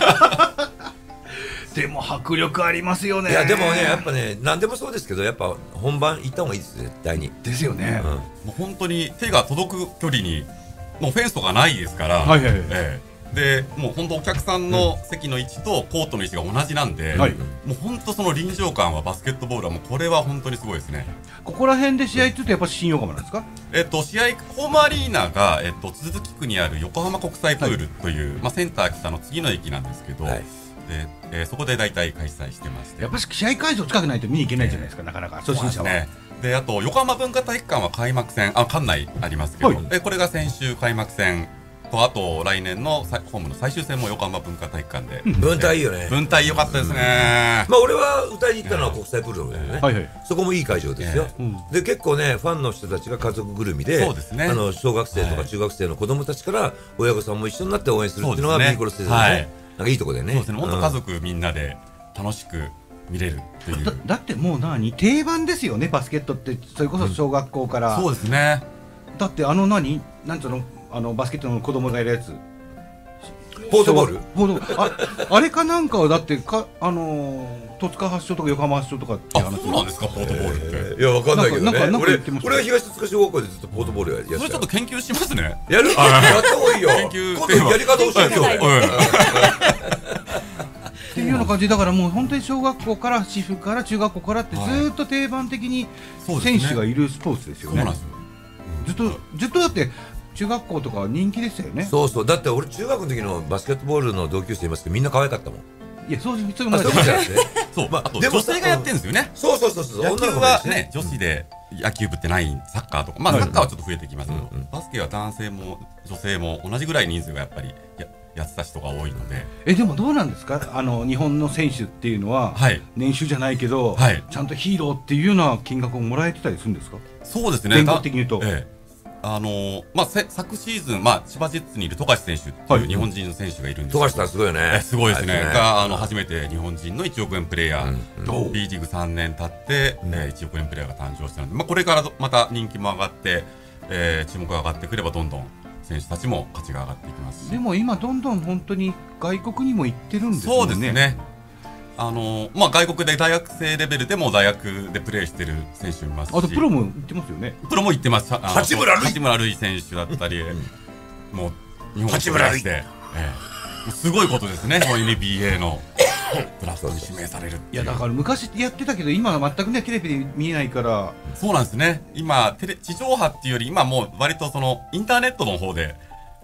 でも迫力ありますよね。 いやでもね、やっぱね、何でもそうですけど、やっぱ本番行った方がいいですよ、絶対に。 ですよね、 うん、もう本当に手が届く距離にもうフェンスとかないですから、はいはいはい、ええ、でもう本当お客さんの席の位置とコートの位置が同じなんで、はい、もう本当その臨場感はバスケットボールはもうこれは本当にすごいですね。 ここら辺で試合っていうとやっぱ新横浜なんですか？ えっと試合ホームアリーナが、えっと、都筑区にある横浜国際プールという、はい、まあ、センター北の次の駅なんですけど、はい、でえー、そこで大体開催してまして、 やっぱり試合会場近くないと見に行けないじゃないですか、えー、なかなか初心者は。 ね、であと横浜文化体育館は開幕戦、あ館内ありますけど、はい、えこれが先週開幕戦と、あと来年のホームの最終戦も横浜文化体育館で、 うん、文体いいよね。 文体良かったですね、 うん、まあ俺は歌いに行ったのは国際プールだよね、えーはいはい、そこもいい会場ですよ、えー、で結構ねファンの人たちが家族ぐるみで、そうですね、あの小学生とか中学生の子供たちから親御さんも一緒になって応援するっていうのがビーコルステージですね、はい、なんかいいとこでね。 そうですね、本当家族みんなで楽しく見れるという、 だ, だってもう何定番ですよね、バスケットって。それこそ小学校から、 うん、そうですね。 だってあの何なんつうの、あのバスケットの子供がいるやつ、 ポートボール、 ポートあ, あれかなんかはだってか、あのー、戸塚発祥とか横浜発祥とかって話。 あ、そうなんですか、ポートボールって、 えー、いやわかんないけどね。 なんか俺, 俺は東戸塚小学校でずっとポートボールやってた。 それちょっと研究しますね。 やるやった方がいいよ。研究今度やり方教えてよっていうような感じだから、もう本当に小学校から私服から中学校からってずっと定番的に選手がいるスポーツですよね。ずっとずっとだって中学校とか人気ですよね。 そうそう、だって俺中学の時のバスケットボールの同級生いますけど、みんな可愛かったもん。 いや、そういうそういうものじゃなくて、そう、まあ、でも女性がやってるんですよね。 そうそうそうそう、 野球はね、女子で野球部ってない、サッカーとか、まあサッカーはちょっと増えてきますけど、バスケは男性も女性も同じぐらい人数がやっぱりややってた人が多いので。 え、でもどうなんですか、あの日本の選手っていうのは、はい、年収じゃないけど、はい、ちゃんとヒーローっていうような金額をもらえてたりするんですか？ そうですね、 全国的に言うと、 ええ、あのーまあ、昨シーズン、まあ、千葉ジェッツにいる富樫選手っていう日本人の選手がいるんですけど、 富樫さんすごいよね。 すごいですね。があの初めて日本人のいちおくえんプレーヤー、うん、B リーグさんねん経って、うん、えー、いちおくえんプレーヤーが誕生したので、まあ、これからまた人気も上がって、えー、注目が上がってくればどんどん選手たちも価値が上がっていきますし。 でも今どんどん本当に外国にも行ってるんですよね。 そうですね。あのまあ、外国で大学生レベルでも大学でプレーしてる選手もいますし、 あとプロも行ってますよね。 プロも行ってます。 八村塁八村塁選手だったり、もう日本八村塁で、ええ、すごいことですね。エヌビーエー のドラフトに指名されるっていう。 いやだから昔やってたけど今は全くねテレビで見えないから。 そうなんですね。今テレ地上波っていうより今もう割とそのインターネットの方で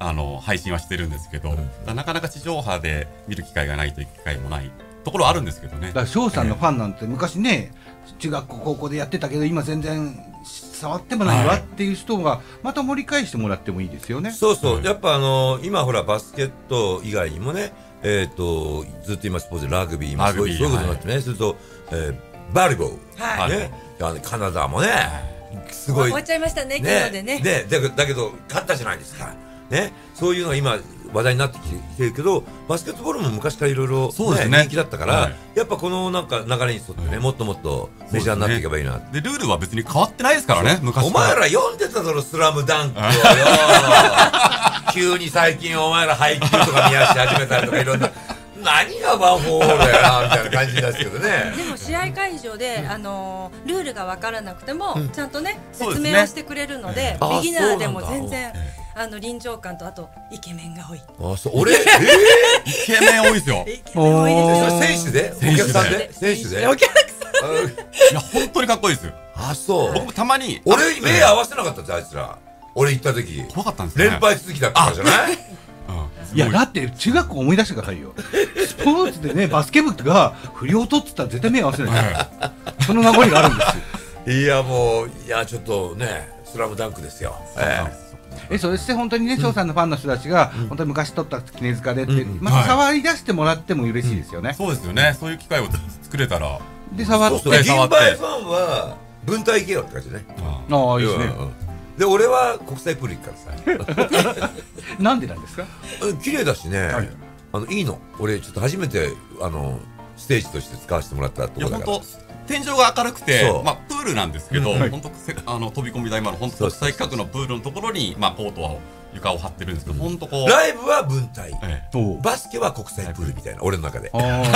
あの配信はしてるんですけど、うん、なかなか地上波で見る機会がないという機会もないところはあるんですけどね。 だから翔さんのファンなんて昔ね、中学校高校でやってたけど今全然触ってもないわっていう人がまた盛り返してもらってもいいですよね。 そうそう、はい、やっぱあのー、今ほらバスケット以外にもね、えー、とずっと今スポーツでラグビー今そういうことになってね、はい、すると、えー、バレーボール、はいね、あのカナダもね、はい、すごい終わっちゃいましたね、昨日でね。 ねでだけど勝ったじゃないですか、ね、そういうのが今話題になってきてるけど、バスケットボールも昔からいろいろ人気だったから、はい、やっぱこのなんか流れに沿ってね、もっともっとメジャーになっていけばいいな。 で、ルールは別に変わってないですからね、昔から。お前ら読んでただろ、スラムダンクをよ急に最近お前ら配球とか見やし始めたりとかいろんな何がワンフォーオールだよなみたいな感じですけどね。 でも試合会場で、うん、あのー、ルールが分からなくても、うん、ちゃんとね説明をしてくれるので、 ね、 ビギナーでも全然あの臨場感と、あとイケメンが多い。 あ、そう、俺、えー、 イケメン多いですよ。 イケメン多いですよ。 選手で、お客さんで、選手で、 お客さん。 いや本当にかっこいいですよ。 あ、そう。 僕たまに俺目合わせなかったぜ、あいつら。俺行った時怖かったんですね。 連敗続きだったからじゃない？ いやだって中学校思い出してくださいよ。スポーツでね、バスケ部が不良とっつったら絶対目合わせない。その名残があるんですよ。いやもう、いやちょっとね、スラムダンクですよ。 え、そして本当にね、翔さんのファンの人たちが本当に昔撮った杵塚でってまた触り出してもらっても嬉しいですよね。 そうですよね。そういう機会を作れたら。 で触って。 銀杯ファンは分隊行けよって感じね。 ああ、いいですね。 で、俺は国際プール行くからさ。 なんでなんですか？ 綺麗だしね、あのいいの。俺ちょっと初めてあのステージとして使わせてもらったところだから。 天井が明るくて、まあプールなんですけど、本当あの飛び込み台もある本当国際規格のプールのところにまあコートを床を張ってるんですけど、本当こうライブは分隊、バスケは国際プールみたいな、俺の中で。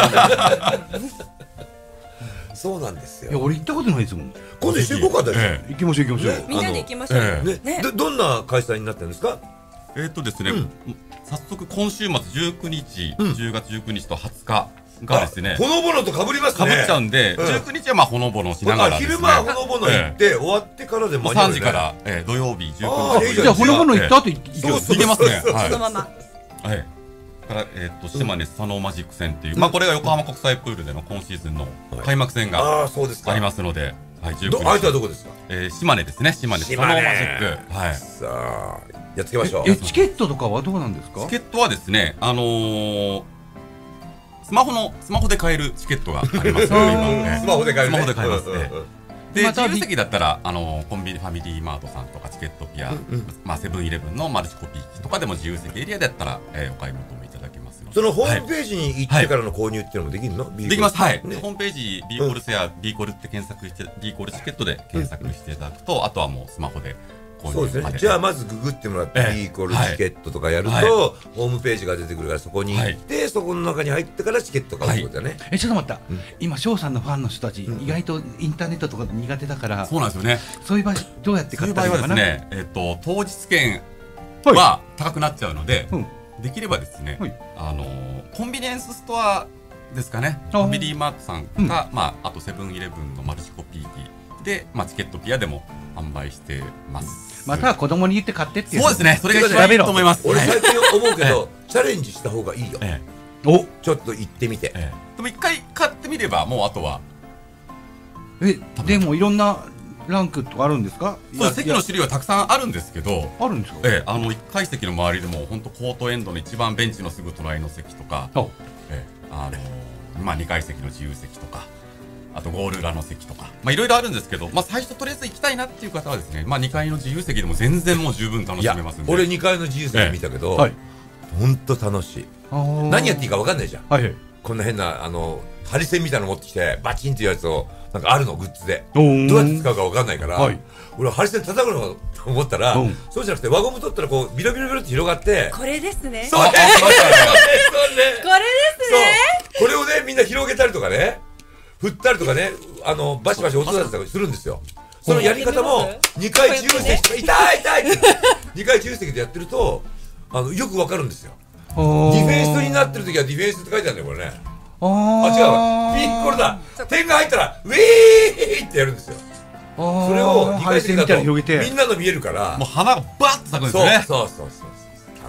そうなんですよ。 いや、俺行ったことないですもん。 今度一緒に行こうか。 行きましょう行きましょう。 みんなで行きましょう。 ね、どんな開催になってるんですか？ えっとですね、早速今週末じゅうくにち、じゅうがつじゅうくにちとはつかがですね、 ほのぼのと被りますね。 被っちゃうんで、じゅうくにちはまあほのぼのしながらですね。 昼間ほのぼの行って終わってからで間に合うね。 さんじから土曜日じゅうくにち。 じゃあほのぼの行った後行けますね。 そのまま。 はい。からえっと島根スサノーマジック戦っていう、まあこれが横浜国際プールでの今シーズンの開幕戦がありますので、はい、じゅうくにち。 相手はどこですか？ え島根ですね。島根スサノーマジック。はい。 さあやっつけましょう。 え、チケットとかはどうなんですか？ チケットはですね、あのスマホのスマホで買えるチケットがありますので、今スマホで買える。 スマホで買えますね。で、自由席だったらあのコンビニファミリーマートさんとかチケットピア、まあセブンイレブンのマルチコピー機とかでも自由席エリアだったら、えー、お買い求めいただけますので。 そのホームページに行ってからの購入っていうのもできるの？ できます。はい。ホームページ B コールセア B コールって検索して B コールチケットで検索していただくと、あとはもうスマホで。 そうですね。じゃあまずググってもらって B イコールチケットとかやるとホームページが出てくるから、そこに行ってそこの中に入ってからチケット買うってことだね。 え、ちょっと待った。今翔さんのファンの人たち意外とインターネットとか苦手だから。 そうなんですよね。 そういう場合どうやって買ったらいいのかな？ そういう場合はですね、えっと当日券は高くなっちゃうので、できればですね、あのコンビニエンスストアですかね。ファミリーマートさんか、まああとセブンイレブンのマルチコピー機で、まあチケットピアでも販売してます。 または子供に言って買ってっていう。 そうですね。それが一番いいと思います。 俺最近思うけど、チャレンジした方がいいよ。お、ちょっと行ってみて。 でも一回買ってみれば、もうあとは。 え、でもいろんなランクとかあるんですか？ そう、席の種類はたくさんあるんですけど。 あるんですか？ ええ、あの一階席の周りでも、本当コートエンドの一番ベンチのすぐ隣の席とか。ええ、あの、まあ二階席の自由席とか。あとゴール裏の席とか、まあいろいろあるんですけど、まあ最初とりあえず行きたいなっていう方はですね、まあにかいの自由席でも全然もう十分楽しめますんで。 俺にかいの自由席見たけど、本当楽しい。何やっていいか分かんないじゃん。こんな変なあのハリセンみたいなの持ってきてバチンっていうやつをなんかあるのグッズで、どうやって使うか分かんないから、俺はハリセン叩くのと思ったら、そうじゃなくて輪ゴム取ったらこうビロビロビロって広がって、 これですね。 そう、これですね。これをねみんな広げたりとかね。振ったりとかね、あのバシバシ音出したりするんですよ。そのやり方もにかい自由席とか痛い痛いってにかい自由席でやってるとあのよくわかるんですよ。ディフェンスになってる時はディフェンスって書いてあるんだよこれね。あ、違うわ。ピッコロだ。点が入ったらウィーってやるんですよ。それをにかい席だとみんなの見えるから、 もう花がバッと咲くんですよね。 そうそうそうそう。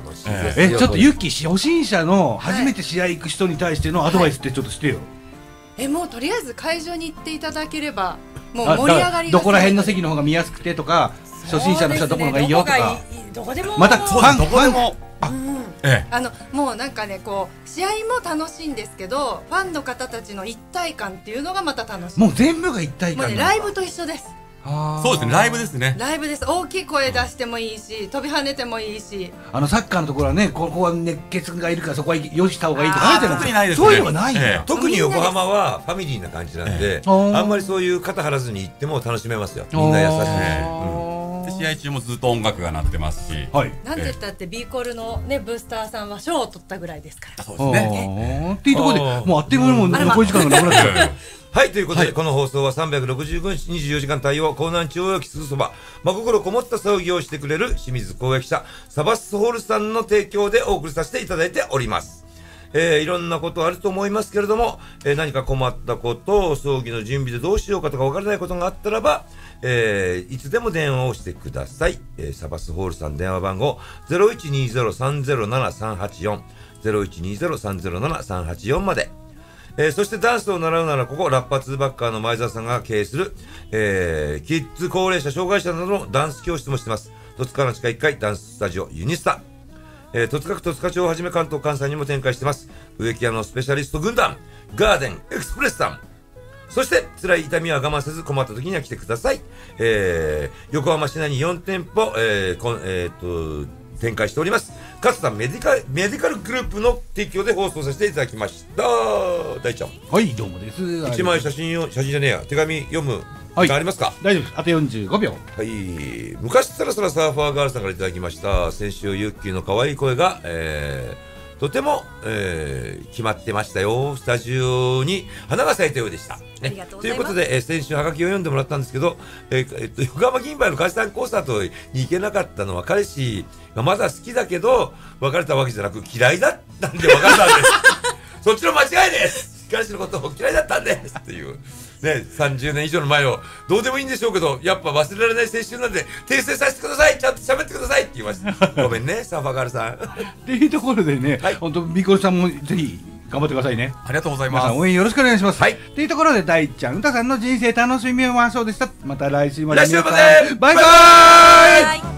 しいえですよ。 えちょっとユッキー初心者の初めて試合行く人に対してのアドバイスってちょっとしてよ。 えもうとりあえず会場に行っていただければもうあ盛り上がりがどこら辺の席の方が見やすくてとか、初心者の人はどこの方がいいよとか。 どこでもまたファンどこでもええあのもうなんかねこう試合も楽しいんですけどファンの方たちの一体感っていうのがまた楽しい。 もう全部が一体もう感ねライブと一緒です。 そうですね、ライブですね。 ライブです。大きい声出してもいいし飛び跳ねてもいいし、 あのサッカーのところはね、ここは熱血がいるからそこはよしした方がいいとかあー特にないですねそういうのがないんだよ。 特に横浜はファミリーな感じなんで、 ええあんまりそういう肩張らずに行っても楽しめますよ。みんな優しいし。 で試合中もずっと音楽が鳴ってますし、 はい。 なんて言ったって B コールのねブースターさんは賞を取ったぐらいですから。 そうですね。 あーっていうところであーもうあっという間にもう残り時間がなくなっちゃう。 はい、ということで、 はいこの放送はさんびゃくろくじゅうごにちにじゅうよじかん対応、江南地方駅すぐそば、真心こもった葬儀をしてくれる清水公益社、サバスホールさんの提供でお送りさせていただいております。えー、いろんなことあると思いますけれども、えー、何か困ったこと、葬儀の準備でどうしようかとか分からないことがあったらば、えー、いつでも電話をしてください。えー、サバスホールさん電話番号 ゼロいちにゼロさんゼロななさんはちよん ゼロいちにゼロさんゼロななさんはちよんまで。えー、そしてダンスを習うならここラッパツーバッカーの前澤さんが経営する、えー、キッズ高齢者障害者などのダンス教室もしてます。戸塚の地下いっかいダンススタジオユニスタ、えー、戸塚区戸塚町をはじめ関東関西にも展開してます植木屋のスペシャリスト軍団ガーデンエクスプレスさん、そして辛い痛みは我慢せず困った時には来てください。えー、横浜市内によんてんぽ、えーこんえー、と展開しております。勝田メディカルメディカルグループの提供で放送させていただきました。大ちゃん、 はいどうもです。 一枚写真を写真じゃねえや手紙読むはい時間ありますか？ 大丈夫です。あとよんじゅうごびょう。 はい、昔さらさらサーファーガールさんからいただきました。先週ユッキーの可愛い声が、えー、とても、えー、決まってましたよ。スタジオに花が咲いたようでした。ね、 ありがとうごとざいうますいことで、えー、先週ハガキを読んでもらったんですけど、えーえっと、横浜銀杯の解散コンサートに行けなかったのは彼氏がまだ好きだけど別れたわけじゃなく嫌いだったんで別れたんですそっちの間違いです。彼氏のことを嫌いだったんですっていうね、さんじゅうねん以上の前をどうでもいいんでしょうけどやっぱ忘れられない青春なんで訂正させてください、ちゃんと喋ってくださいって言いましたごめんねサーファーガールさんっていうところでね、 はい本当ビコルさんもぜひ頑張ってくださいね。 ありがとうございます皆さん。応援よろしくお願いします。 はいっていうところで大ちゃん、うたさんの人生楽しみましょうでした。また来週まで。 来週までバイバーイ。 はい